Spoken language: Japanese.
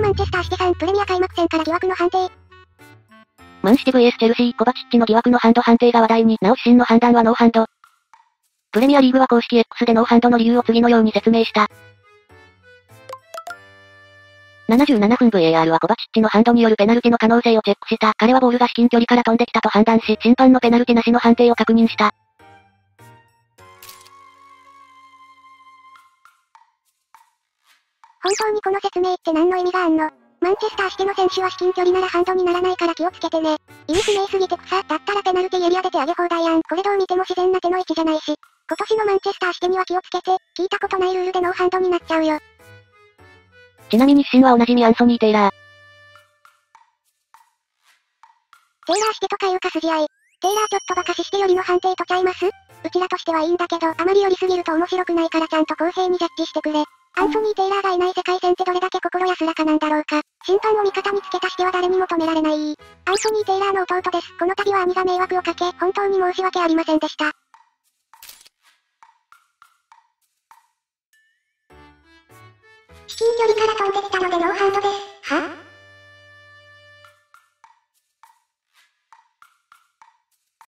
マンチェスターシティさん、プレミア開幕戦から疑惑の判定。 マンシティ vs チェルシー、コバチッチの疑惑のハンド判定が話題に、なお自身の判断はノーハンド。プレミアリーグは公式 X でノーハンドの理由を次のように説明した。77分 VAR はコバチッチのハンドによるペナルティの可能性をチェックした。彼はボールが至近距離から飛んできたと判断し、審判のペナルティなしの判定を確認した。 本当にこの説明って何の意味があんの？マンチェスターシティの選手は至近距離ならハンドにならないから気をつけてね。意味不明すぎて草。だったらペナルティエリア出てあげ放題やん。これどう見ても自然な手の位置じゃないし。今年のマンチェスターシティには気をつけて、聞いたことないルールでノーハンドになっちゃうよ。 ちなみに主審はおなじみアンソニー・テイラー。 テイラーしてとかいうか筋合い。テイラーちょっとバカししてよりの判定とちゃいます？うちらとしてはいいんだけど、あまり寄りすぎると面白くないからちゃんと公平にジャッジしてくれ。アンソニー・テイラーがいない世界戦ってどれだけ心安らかなんだろうか。審判を味方につけたしては誰にも止められない。アンソニー・テイラーの弟です。この度は兄が迷惑をかけ、本当に申し訳ありませんでした。至近距離から飛んできたのでノーハンドです。